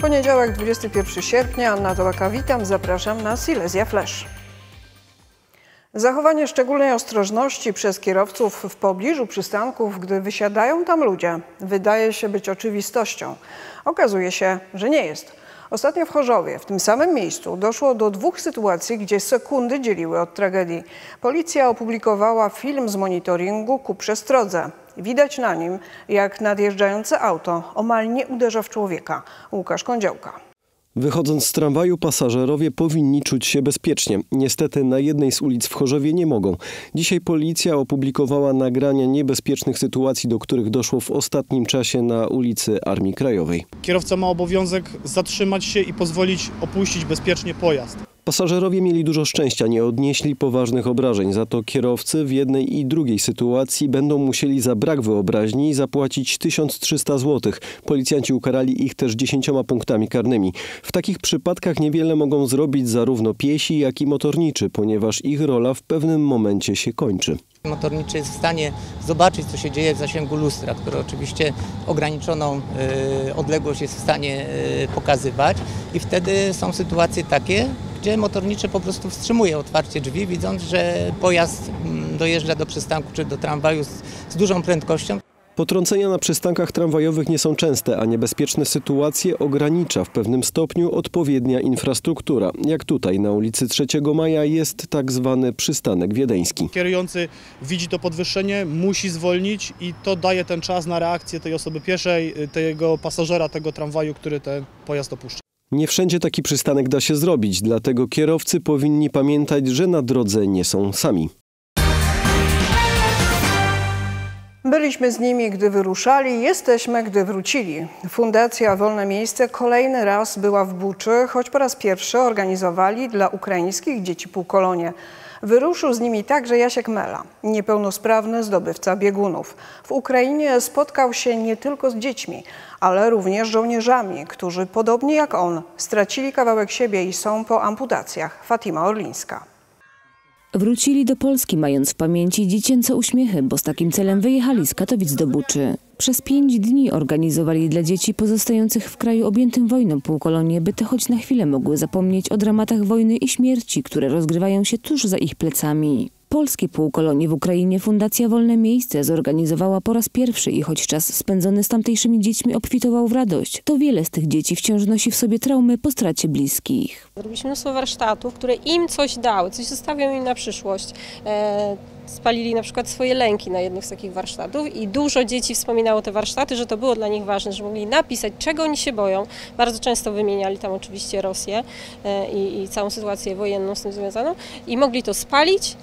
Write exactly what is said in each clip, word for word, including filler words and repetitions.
Poniedziałek, dwudziestego pierwszego sierpnia, Anna Tołaka, witam, zapraszam na Silesia Flash. Zachowanie szczególnej ostrożności przez kierowców w pobliżu przystanków, gdy wysiadają tam ludzie, wydaje się być oczywistością. Okazuje się, że nie jest. Ostatnio w Chorzowie, w tym samym miejscu, doszło do dwóch sytuacji, gdzie sekundy dzieliły od tragedii. Policja opublikowała film z monitoringu ku przestrodze. Widać na nim, jak nadjeżdżające auto omal nie uderza w człowieka. Łukasz Kądziołka. Wychodząc z tramwaju, pasażerowie powinni czuć się bezpiecznie. Niestety na jednej z ulic w Chorzowie nie mogą. Dzisiaj policja opublikowała nagrania niebezpiecznych sytuacji, do których doszło w ostatnim czasie na ulicy Armii Krajowej. Kierowca ma obowiązek zatrzymać się i pozwolić opuścić bezpiecznie pojazd. Pasażerowie mieli dużo szczęścia, nie odnieśli poważnych obrażeń. Za to kierowcy w jednej i drugiej sytuacji będą musieli za brak wyobraźni zapłacić tysiąc trzysta złotych. Policjanci ukarali ich też dziesięcioma punktami karnymi. W takich przypadkach niewiele mogą zrobić zarówno piesi, jak i motorniczy, ponieważ ich rola w pewnym momencie się kończy. Motorniczy jest w stanie zobaczyć, co się dzieje w zasięgu lustra, które oczywiście ograniczoną y, odległość jest w stanie y, pokazywać, i wtedy są sytuacje takie, gdzie motorniczy po prostu wstrzymuje otwarcie drzwi, widząc, że pojazd y, dojeżdża do przystanku czy do tramwaju z, z dużą prędkością. Potrącenia na przystankach tramwajowych nie są częste, a niebezpieczne sytuacje ogranicza w pewnym stopniu odpowiednia infrastruktura. Jak tutaj na ulicy trzeciego maja jest tak zwany przystanek wiedeński. Kierujący widzi to podwyższenie, musi zwolnić i to daje ten czas na reakcję tej osoby pieszej, tego pasażera, tego tramwaju, który ten pojazd opuszcza. Nie wszędzie taki przystanek da się zrobić, dlatego kierowcy powinni pamiętać, że na drodze nie są sami. Byliśmy z nimi, gdy wyruszali, jesteśmy, gdy wrócili. Fundacja Wolne Miejsce kolejny raz była w Buczy, choć po raz pierwszy organizowali dla ukraińskich dzieci półkolonie. Wyruszył z nimi także Jasiek Mela, niepełnosprawny zdobywca biegunów. W Ukrainie spotkał się nie tylko z dziećmi, ale również żołnierzami, którzy podobnie jak on stracili kawałek siebie i są po amputacjach. Fatima Orlińska. Wrócili do Polski, mając w pamięci dziecięce uśmiechy, bo z takim celem wyjechali z Katowic do Buczy. Przez pięć dni organizowali dla dzieci pozostających w kraju objętym wojną półkolonie, by te choć na chwilę mogły zapomnieć o dramatach wojny i śmierci, które rozgrywają się tuż za ich plecami. Polskie półkolonie w Ukrainie Fundacja Wolne Miejsce zorganizowała po raz pierwszy i choć czas spędzony z tamtejszymi dziećmi obfitował w radość, to wiele z tych dzieci wciąż nosi w sobie traumy po stracie bliskich. Robiliśmy mnóstwo warsztatów, które im coś dały, coś zostawią im na przyszłość. E, spalili na przykład swoje lęki na jednych z takich warsztatów i dużo dzieci wspominało te warsztaty, że to było dla nich ważne, że mogli napisać, czego oni się boją. Bardzo często wymieniali tam oczywiście Rosję e, i, i całą sytuację wojenną z tym związaną i mogli to spalić.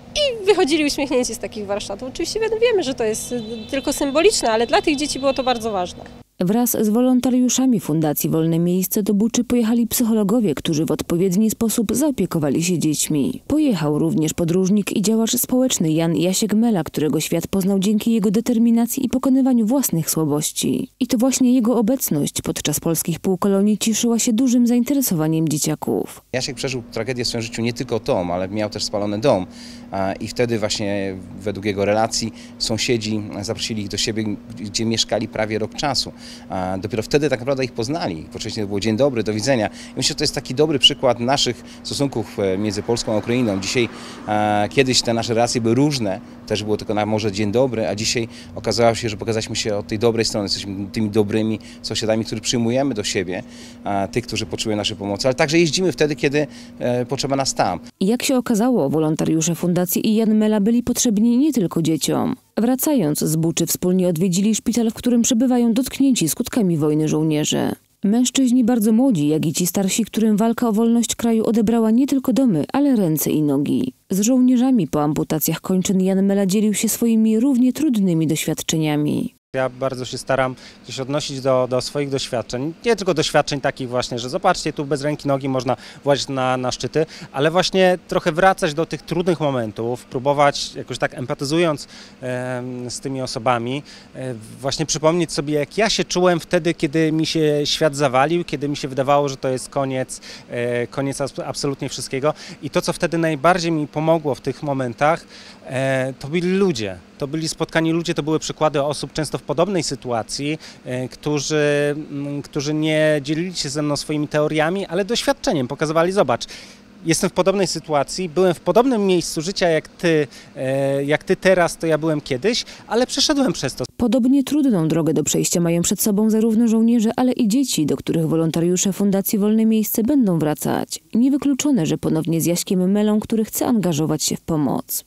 I wychodzili uśmiechnięci z takich warsztatów. Oczywiście wiemy, że to jest tylko symboliczne, ale dla tych dzieci było to bardzo ważne. Wraz z wolontariuszami Fundacji Wolne Miejsce do Buczy pojechali psychologowie, którzy w odpowiedni sposób zaopiekowali się dziećmi. Pojechał również podróżnik i działacz społeczny Jan Jasiek Mela, którego świat poznał dzięki jego determinacji i pokonywaniu własnych słabości. I to właśnie jego obecność podczas polskich półkolonii cieszyła się dużym zainteresowaniem dzieciaków. Jasiek przeżył tragedię w swoim życiu nie tylko tą, ale miał też spalony dom. I wtedy właśnie według jego relacji sąsiedzi zaprosili ich do siebie, gdzie mieszkali prawie rok czasu. Dopiero wtedy tak naprawdę ich poznali. Wcześniej to było dzień dobry, do widzenia. I myślę, że to jest taki dobry przykład naszych stosunków między Polską a Ukrainą. Dzisiaj, kiedyś te nasze relacje były różne, też było tylko na może dzień dobry, a dzisiaj okazało się, że pokazaliśmy się od tej dobrej strony. Jesteśmy tymi dobrymi sąsiadami, których przyjmujemy do siebie, tych, którzy potrzebują naszej pomocy, ale także jeździmy wtedy, kiedy potrzeba nas tam. Jak się okazało, wolontariusze Fundacji i Jan Mela byli potrzebni nie tylko dzieciom. Wracając z Buczy wspólnie odwiedzili szpital, w którym przebywają dotknięci skutkami wojny żołnierze. Mężczyźni bardzo młodzi, jak i ci starsi, którym walka o wolność kraju odebrała nie tylko domy, ale ręce i nogi. Z żołnierzami po amputacjach kończyn Jan Mela dzielił się swoimi równie trudnymi doświadczeniami. Ja bardzo się staram gdzieś odnosić do, do swoich doświadczeń, nie tylko doświadczeń takich właśnie, że zobaczcie, tu bez ręki, nogi można włazić na, na szczyty, ale właśnie trochę wracać do tych trudnych momentów, próbować jakoś tak empatyzując e, z tymi osobami, e, właśnie przypomnieć sobie, jak ja się czułem wtedy, kiedy mi się świat zawalił, kiedy mi się wydawało, że to jest koniec, e, koniec absolutnie wszystkiego, i to, co wtedy najbardziej mi pomogło w tych momentach, e, to byli ludzie. To byli spotkani ludzie, to były przykłady osób często w podobnej sytuacji, którzy, którzy nie dzielili się ze mną swoimi teoriami, ale doświadczeniem. Pokazywali, zobacz, jestem w podobnej sytuacji, byłem w podobnym miejscu życia jak ty, jak ty teraz, to ja byłem kiedyś, ale przeszedłem przez to. Podobnie trudną drogę do przejścia mają przed sobą zarówno żołnierze, ale i dzieci, do których wolontariusze Fundacji Wolne Miejsce będą wracać. Niewykluczone, że ponownie z Jaśkiem Melą, który chce angażować się w pomoc.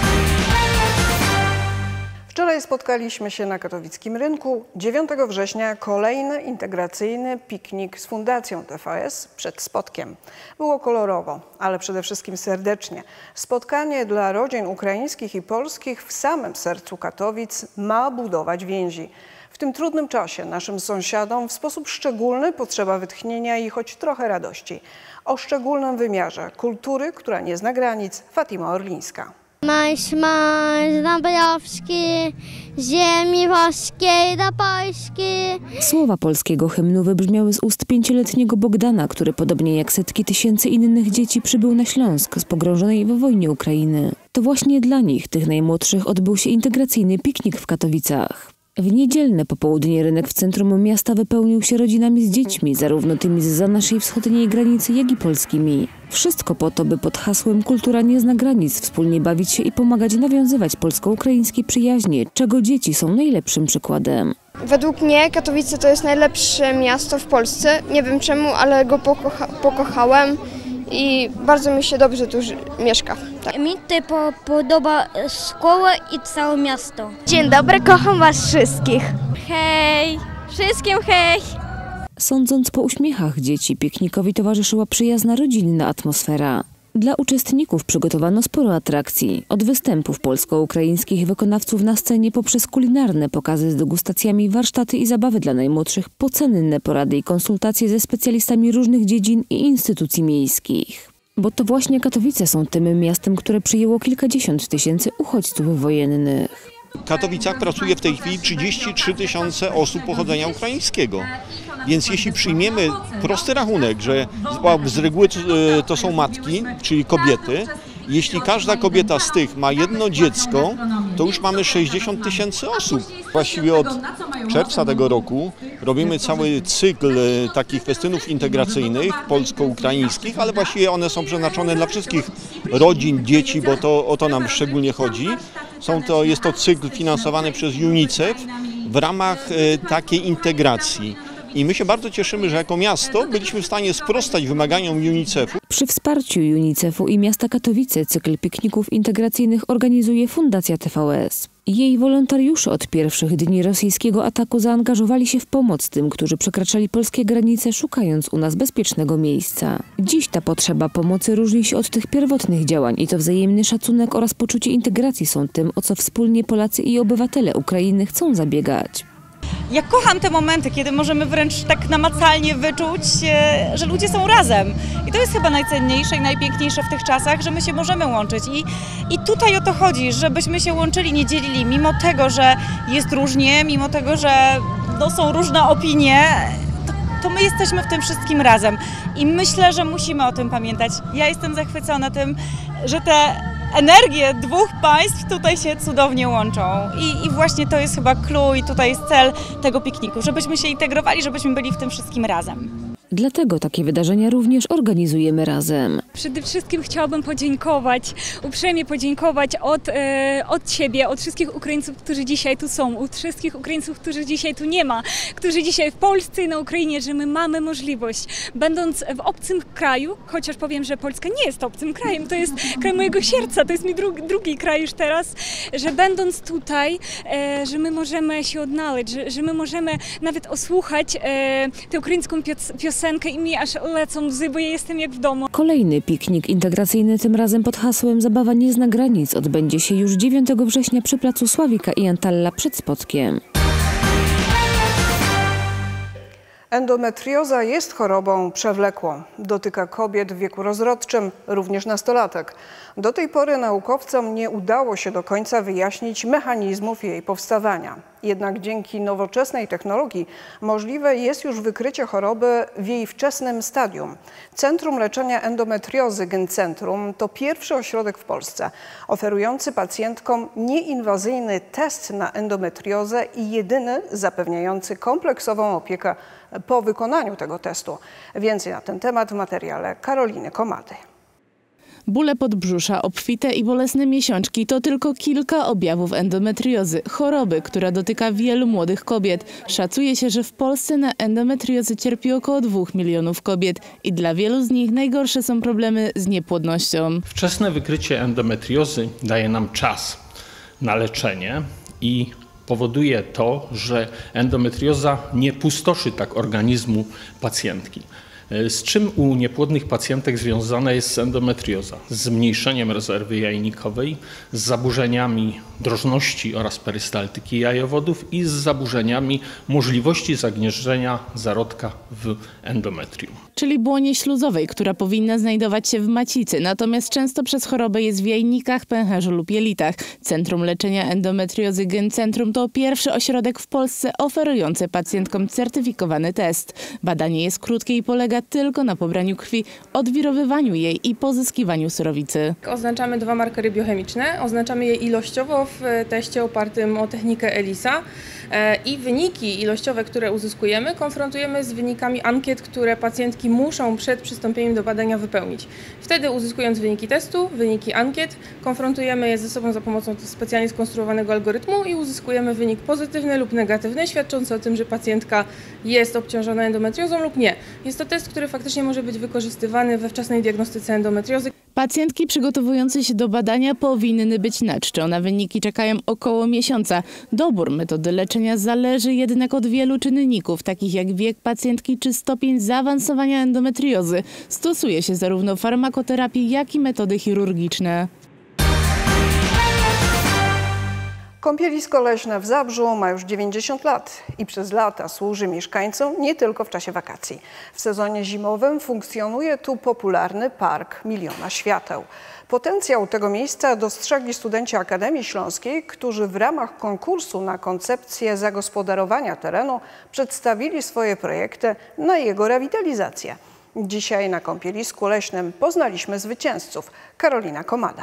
Wczoraj spotkaliśmy się na katowickim rynku. dziewiątego września kolejny integracyjny piknik z Fundacją T V S przed Spodkiem. Było kolorowo, ale przede wszystkim serdecznie. Spotkanie dla rodzin ukraińskich i polskich w samym sercu Katowic ma budować więzi. W tym trudnym czasie naszym sąsiadom w sposób szczególny potrzeba wytchnienia i choć trochę radości. O szczególnym wymiarze kultury, która nie zna granic, Fatima Orlińska. Maś, maś, Dąbrowski, ziemi włoskiej do Polski. Słowa polskiego hymnu wybrzmiały z ust pięcioletniego Bogdana, który podobnie jak setki tysięcy innych dzieci przybył na Śląsk z pogrążonej w wojnie Ukrainy. To właśnie dla nich, tych najmłodszych, odbył się integracyjny piknik w Katowicach. W niedzielne popołudnie rynek w centrum miasta wypełnił się rodzinami z dziećmi, zarówno tymi zza naszej wschodniej granicy, jak i polskimi. Wszystko po to, by pod hasłem Kultura nie zna granic wspólnie bawić się i pomagać nawiązywać polsko-ukraińskie przyjaźnie, czego dzieci są najlepszym przykładem. Według mnie Katowice to jest najlepsze miasto w Polsce. Nie wiem czemu, ale go pokocha pokochałem i bardzo mi się dobrze tu mieszka. Tak. Mi tutaj po podoba szkoła i całe miasto. Dzień dobry, kocham was wszystkich. Hej, wszystkim hej! Sądząc po uśmiechach dzieci, piknikowi towarzyszyła przyjazna, rodzinna atmosfera. Dla uczestników przygotowano sporo atrakcji, od występów polsko-ukraińskich wykonawców na scenie poprzez kulinarne pokazy z degustacjami, warsztaty i zabawy dla najmłodszych, po cenne porady i konsultacje ze specjalistami różnych dziedzin i instytucji miejskich. Bo to właśnie Katowice są tym miastem, które przyjęło kilkadziesiąt tysięcy uchodźców wojennych. W Katowicach pracuje w tej chwili trzydzieści trzy tysiące osób pochodzenia ukraińskiego. Więc jeśli przyjmiemy prosty rachunek, że z reguły to są matki, czyli kobiety, jeśli każda kobieta z tych ma jedno dziecko, to już mamy sześćdziesiąt tysięcy osób. Właściwie od czerwca tego roku robimy cały cykl takich festynów integracyjnych polsko-ukraińskich, ale właściwie one są przeznaczone dla wszystkich rodzin, dzieci, bo to o to nam szczególnie chodzi. Są to, jest to cykl finansowany przez UNICEF w ramach takiej integracji. I my się bardzo cieszymy, że jako miasto byliśmy w stanie sprostać wymaganiom UNICEF-u. Przy wsparciu UNICEF-u i miasta Katowice cykl pikników integracyjnych organizuje Fundacja T V S. Jej wolontariusze od pierwszych dni rosyjskiego ataku zaangażowali się w pomoc tym, którzy przekraczali polskie granice, szukając u nas bezpiecznego miejsca. Dziś ta potrzeba pomocy różni się od tych pierwotnych działań i to wzajemny szacunek oraz poczucie integracji są tym, o co wspólnie Polacy i obywatele Ukrainy chcą zabiegać. Ja kocham te momenty, kiedy możemy wręcz tak namacalnie wyczuć, że ludzie są razem. I to jest chyba najcenniejsze i najpiękniejsze w tych czasach, że my się możemy łączyć. I, i tutaj o to chodzi, żebyśmy się łączyli, nie dzielili, mimo tego, że jest różnie, mimo tego, że no, są różne opinie, to, to my jesteśmy w tym wszystkim razem. I myślę, że musimy o tym pamiętać. Ja jestem zachwycona tym, że te energie dwóch państw tutaj się cudownie łączą I, i właśnie to jest chyba clue i tutaj jest cel tego pikniku, żebyśmy się integrowali, żebyśmy byli w tym wszystkim razem. Dlatego takie wydarzenia również organizujemy razem. Przede wszystkim chciałabym podziękować, uprzejmie podziękować od, e, od siebie, od wszystkich Ukraińców, którzy dzisiaj tu są, od wszystkich Ukraińców, którzy dzisiaj tu nie ma, którzy dzisiaj w Polsce i na Ukrainie, że my mamy możliwość, będąc w obcym kraju, chociaż powiem, że Polska nie jest obcym krajem, to jest kraj mojego serca, to jest mi drugi, drugi kraj już teraz, że będąc tutaj, e, że my możemy się odnaleźć, że, że my możemy nawet osłuchać e, tę ukraińską piosenkę, i mi aż lecą łzy, bo ja jestem jak w domu. Kolejny piknik integracyjny, tym razem pod hasłem Zabawa nie zna granic, odbędzie się już dziewiątego września przy placu Sławika i Antalla przed Spodkiem. Endometrioza jest chorobą przewlekłą. Dotyka kobiet w wieku rozrodczym, również nastolatek. Do tej pory naukowcom nie udało się do końca wyjaśnić mechanizmów jej powstawania. Jednak dzięki nowoczesnej technologii możliwe jest już wykrycie choroby w jej wczesnym stadium. Centrum Leczenia Endometriozy Gencentrum to pierwszy ośrodek w Polsce oferujący pacjentkom nieinwazyjny test na endometriozę i jedyny zapewniający kompleksową opiekę po wykonaniu tego testu. Więcej na ten temat w materiale Karoliny Komady. Bóle podbrzusza, obfite i bolesne miesiączki to tylko kilka objawów endometriozy, choroby, która dotyka wielu młodych kobiet. Szacuje się, że w Polsce na endometriozę cierpi około dwóch milionów kobiet i dla wielu z nich najgorsze są problemy z niepłodnością. Wczesne wykrycie endometriozy daje nam czas na leczenie i powoduje to, że endometrioza nie pustoszy tak organizmu pacjentki. Z czym u niepłodnych pacjentek związana jest endometrioza? Z zmniejszeniem rezerwy jajnikowej, z zaburzeniami drożności oraz perystaltyki jajowodów i z zaburzeniami możliwości zagnieżdżenia zarodka w endometrium. Czyli błonie śluzowej, która powinna znajdować się w macicy, natomiast często przez chorobę jest w jajnikach, pęcherzu lub jelitach. Centrum Leczenia Endometriozy Gencentrum to pierwszy ośrodek w Polsce oferujący pacjentkom certyfikowany test. Badanie jest krótkie i polega tylko na pobraniu krwi, odwirowywaniu jej i pozyskiwaniu surowicy. Oznaczamy dwa markery biochemiczne, oznaczamy je ilościowo w teście opartym o technikę ELISA i wyniki ilościowe, które uzyskujemy, konfrontujemy z wynikami ankiet, które pacjentki muszą przed przystąpieniem do badania wypełnić. Wtedy uzyskując wyniki testu, wyniki ankiet, konfrontujemy je ze sobą za pomocą specjalnie skonstruowanego algorytmu i uzyskujemy wynik pozytywny lub negatywny, świadczący o tym, że pacjentka jest obciążona endometriozą lub nie. Jest to test, który faktycznie może być wykorzystywany we wczesnej diagnostyce endometriozy. Pacjentki przygotowujące się do badania powinny być na czczo. Na wyniki czekają około miesiąca. Dobór metody leczenia zależy jednak od wielu czynników, takich jak wiek pacjentki czy stopień zaawansowania endometriozy. Stosuje się zarówno farmakoterapię, jak i metody chirurgiczne. Kąpielisko leśne w Zabrzu ma już dziewięćdziesiąt lat i przez lata służy mieszkańcom nie tylko w czasie wakacji. W sezonie zimowym funkcjonuje tu popularny Park Miliona Świateł. Potencjał tego miejsca dostrzegli studenci Akademii Śląskiej, którzy w ramach konkursu na koncepcję zagospodarowania terenu przedstawili swoje projekty na jego rewitalizację. Dzisiaj na Kąpielisku Leśnym poznaliśmy zwycięzców. Karolina Komada.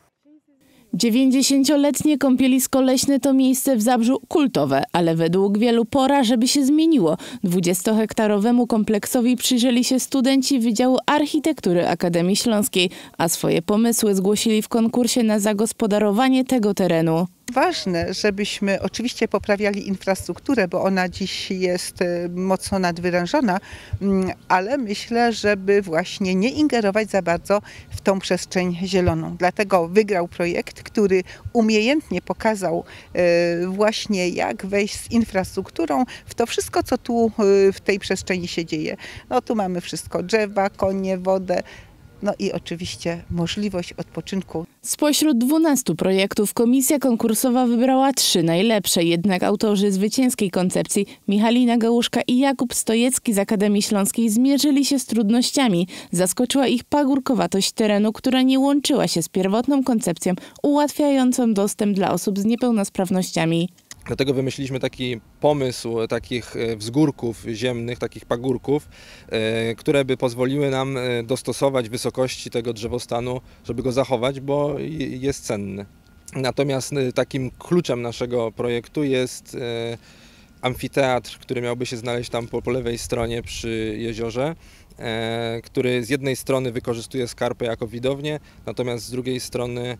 dziewięćdziesięcioletnie Kąpielisko Leśne to miejsce w Zabrzu kultowe, ale według wielu pora, żeby się zmieniło. dwudziestohektarowemu kompleksowi przyjrzeli się studenci Wydziału Architektury Akademii Śląskiej, a swoje pomysły zgłosili w konkursie na zagospodarowanie tego terenu. Ważne, żebyśmy oczywiście poprawiali infrastrukturę, bo ona dziś jest mocno nadwyrężona, ale myślę, żeby właśnie nie ingerować za bardzo w tą przestrzeń zieloną. Dlatego wygrał projekt, który umiejętnie pokazał właśnie, jak wejść z infrastrukturą w to wszystko, co tu w tej przestrzeni się dzieje. No tu mamy wszystko, drzewa, konie, wodę. No i oczywiście możliwość odpoczynku. Spośród dwunastu projektów komisja konkursowa wybrała trzy najlepsze, jednak autorzy zwycięskiej koncepcji Michalina Gałuszka i Jakub Stojecki z Akademii Śląskiej zmierzyli się z trudnościami. Zaskoczyła ich pagórkowatość terenu, która nie łączyła się z pierwotną koncepcją ułatwiającą dostęp dla osób z niepełnosprawnościami. Dlatego wymyśliliśmy taki pomysł takich wzgórków ziemnych, takich pagórków, które by pozwoliły nam dostosować wysokości tego drzewostanu, żeby go zachować, bo jest cenny. Natomiast takim kluczem naszego projektu jest amfiteatr, który miałby się znaleźć tam po, po lewej stronie przy jeziorze, który z jednej strony wykorzystuje skarpę jako widownię, natomiast z drugiej strony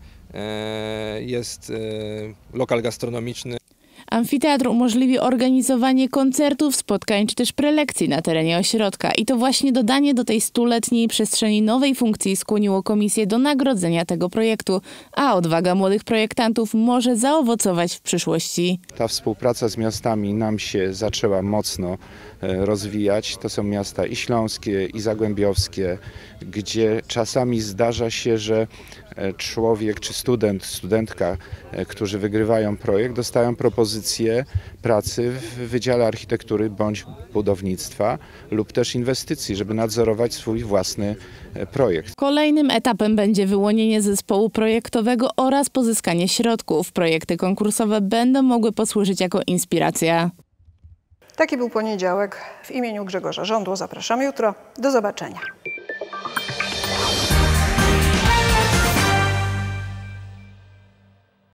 jest lokal gastronomiczny. Amfiteatr umożliwi organizowanie koncertów, spotkań czy też prelekcji na terenie ośrodka i to właśnie dodanie do tej stuletniej przestrzeni nowej funkcji skłoniło komisję do nagrodzenia tego projektu, a odwaga młodych projektantów może zaowocować w przyszłości. Ta współpraca z miastami nam się zaczęła mocno rozwijać. To są miasta i śląskie, i zagłębiowskie, gdzie czasami zdarza się, że człowiek czy student, studentka, którzy wygrywają projekt, dostają propozycję propozycje pracy w Wydziale Architektury bądź Budownictwa lub też inwestycji, żeby nadzorować swój własny projekt. Kolejnym etapem będzie wyłonienie zespołu projektowego oraz pozyskanie środków. Projekty konkursowe będą mogły posłużyć jako inspiracja. Taki był poniedziałek. W imieniu Grzegorza Żądło zapraszam jutro. Do zobaczenia.